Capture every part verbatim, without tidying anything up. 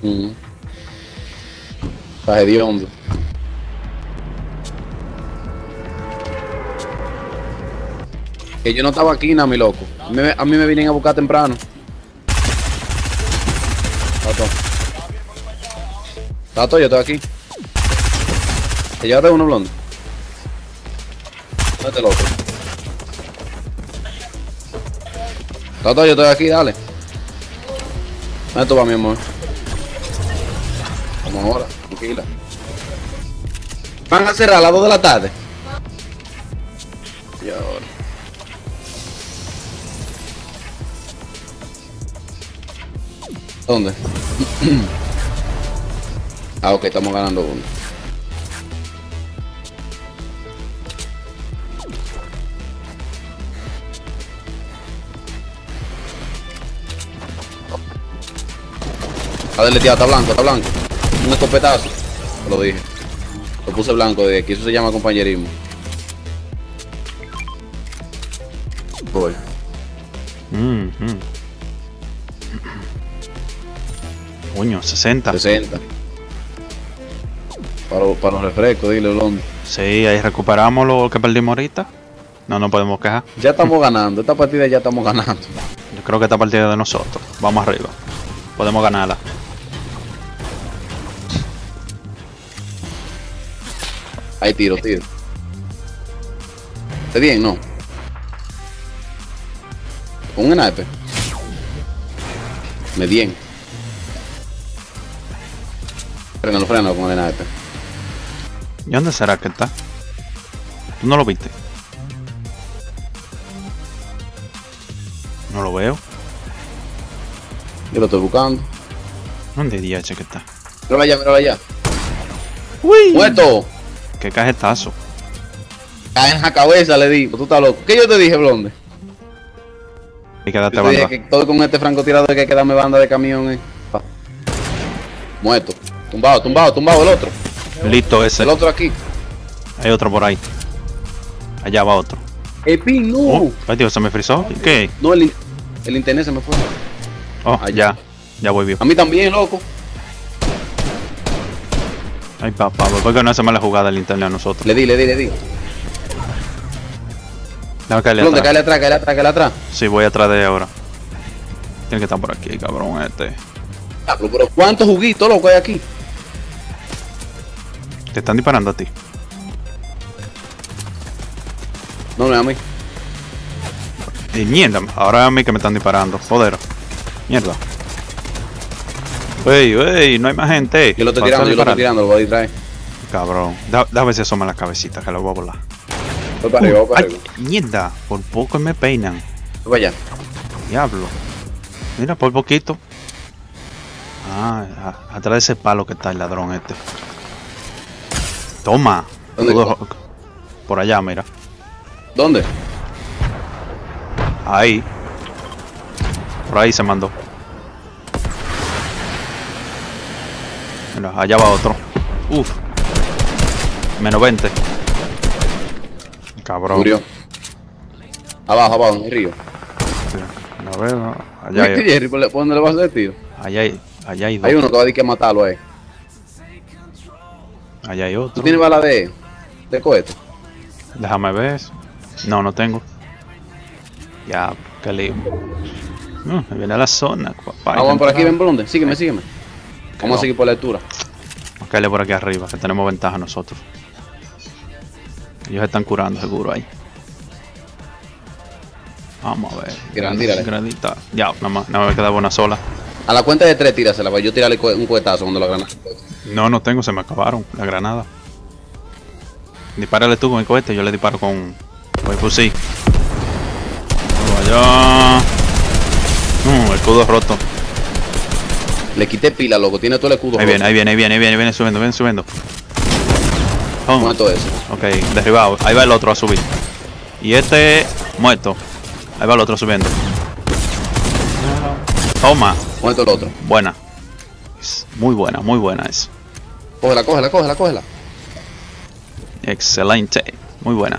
Mm. Está hediondo. Que yo no estaba aquí, nada, mi loco. A mí, a mí me vienen a buscar temprano. Tato. Tato, yo estoy aquí. ¿Te llevaste uno blonde? ¿Dónde está el otro? Tato, yo estoy aquí, dale. ¿Dónde tú vas, mi amor? Vamos ahora, tranquila. Van a cerrar a las dos de la tarde. Y ahora. ¿Dónde? Ah, ok, estamos ganando uno. Está deleteado, está blanco, está blanco. Un escopetazo. Te lo dije. Lo puse blanco de aquí, eso se llama compañerismo. Voy. Mm -hmm. Coño, sesenta. sesenta. Para, para los refrescos, dile, blonde. Sí, ahí recuperamos lo que perdimos ahorita. No nos podemos quejar. Ya estamos ganando, esta partida ya estamos ganando. Yo creo que esta partida es de nosotros. Vamos arriba. Podemos ganarla. Ahí tiro, tiro. ¿Está bien? No. Con un sniper. Me bien. Frénalo, frénalo con el sniper. ¿Y dónde será que está? ¿Tú no lo viste? No lo veo. Yo lo estoy buscando. ¿Dónde D H que está? Míralo allá, míralo allá. ¡Uy! ¡Muerto! ¡Qué cajetazo! Cae en la cabeza, le digo. Tú estás loco. ¿Qué yo te dije, blonde? Y quédate Yo te dije banda. que todo con este francotirador hay que darme banda de camión, eh. Pa. Muerto. Tumbado, tumbado, tumbado el otro. Listo ese. El otro aquí. Hay otro por ahí. Allá va otro. El pin, no. Oh, ay, Dios, se me frizó. ¿Qué? No, el, el internet se me fue. Oh, Allá. ya. Ya voy bien. A mí también, loco. Ay, papá, ¿por qué no hacemos la jugada del internet a nosotros? Le di, le di, le di. Déjame caerle ¿Dónde? atrás. Cáele atrás, cáele atrás, cáele atrás. Sí, voy atrás de ahora. Tiene que estar por aquí, cabrón, este. Diablo, pero ¿cuántos juguitos, loco, hay aquí? Te están disparando a ti. No, no es a mí. Y mierda, ahora es a mí que me están disparando. Joder. Mierda. Ey, ey, no hay más gente. Yo lo estoy Vas a tirando, yo lo disparar. estoy tirando, lo voy a distraer. Cabrón. Da- Déjame ver si asoma la cabecita, que lo voy a volar. Voy para arriba, voy para Ay, arriba. mierda. Por poco me peinan. Voy para allá. Diablo. Mira, por poquito. Ah, a- atrás de ese palo que está el ladrón este. Toma. ¿Dónde Todo- por allá, mira. ¿Dónde? Ahí. Por ahí se mandó. Mira, allá va otro. Uf. Menos veinte. Cabrón. Murió. Abajo, abajo, en el río. A ver, allá hay, Jerry, ¿por dónde le vas a hacer, tío? allá hay, allá hay dos. Hay uno que va a decir que matarlo ahí. Allá hay ¿Tú otro. tienes bala de, de cohete? Déjame ver. No, no tengo. Ya, qué lío. No, me viene a la zona, papá. Ah, vamos por aquí, ven blonde. Sígueme, sígueme. Vamos no. a seguir por la altura. Vamos a caerle por aquí arriba, que tenemos ventaja nosotros. Ellos están curando seguro ahí. Vamos a ver. Tírale, tírale. Granita. Ya, nada más, nada más me queda una sola. A la cuenta de tres, tírasela, para yo tirarle co- un cohetazo cuando la granada. No, no tengo, se me acabaron la granada. Dispárale tú con el cohete, yo le disparo con, con el fusil. Vamos allá. No, el escudo roto. Le quité pila, loco. Tiene todo el escudo. Ahí viene, ahí viene, ahí viene, ahí viene, viene subiendo, viene subiendo. Oh, Muerto ese. ok, derribado. Ahí va el otro a subir. Y este muerto. Ahí va el otro subiendo. Toma. Muerto el otro. Buena. Es muy buena, muy buena es. Cógela, cógela, cógela, cógela. Excelente. Muy buena.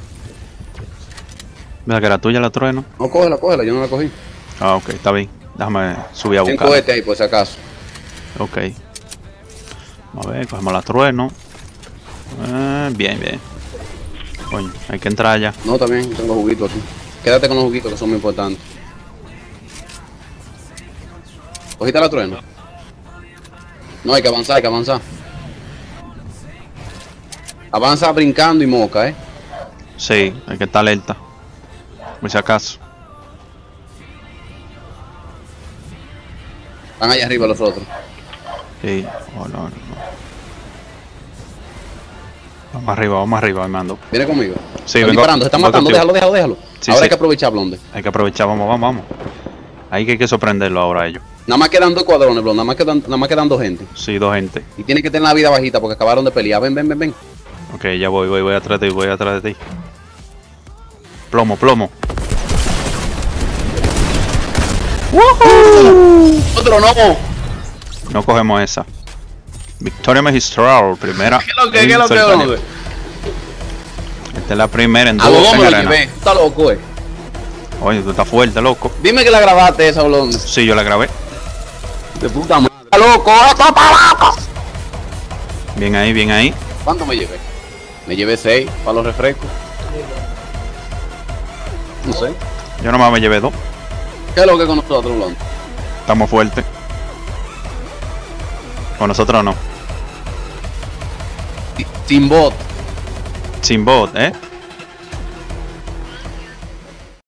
¿Verdad que era tuya la trueno? No, cógela, cógela. Yo no la cogí. Ah, ok, está bien. Déjame subir a Ten buscar. cohete ahí, por si acaso. Ok. A ver, cogemos la trueno. Eh, bien, bien. Coño, hay que entrar ya. No, también tengo juguitos aquí. Quédate con los juguitos que son muy importantes. ¿Cogiste la trueno? No, hay que avanzar, hay que avanzar. Avanza brincando y moca, eh. Sí, hay que estar alerta. Por si acaso. Van allá arriba los otros. Sí. Oh, no, no, no. Vamos arriba, vamos arriba, Armando. Viene conmigo. Sí, Están vengo- disparando, se están voy matando, contigo. déjalo, déjalo, déjalo. Sí, Ahora sí. hay que aprovechar Blonde. Hay que aprovechar, vamos, vamos, vamos. Hay que, hay que sorprenderlo ahora a ellos. Nada más quedan dos cuadrones, Blonde, nada más quedan, nada más quedan dos gente. Sí, dos gente. Y tiene que tener la vida bajita porque acabaron de pelear. Ven, ven, ven, ven. Ok, ya voy, voy, voy atrás de ti, voy atrás de ti. Plomo, plomo. Otro no. No cogemos esa. Victoria Magistral, primera. ¿Qué es lo que, qué es lo que, instantánea. Blonde? Esta es la primera en A los dúo dos en me lo arena. llevé. Está loco, eh. Oye, tú estás fuerte, loco. Dime que la grabaste esa, Blonde. Sí, yo la grabé. De puta madre. Está loco, esto está loco. Bien ahí, bien ahí. ¿Cuánto me llevé? Me llevé seis para los refrescos. No sé. Yo nomás me llevé dos. ¿Qué es lo que con nosotros, Blonde? Estamos fuertes. Con nosotros no. Sin bot. Sin bot, ¿eh?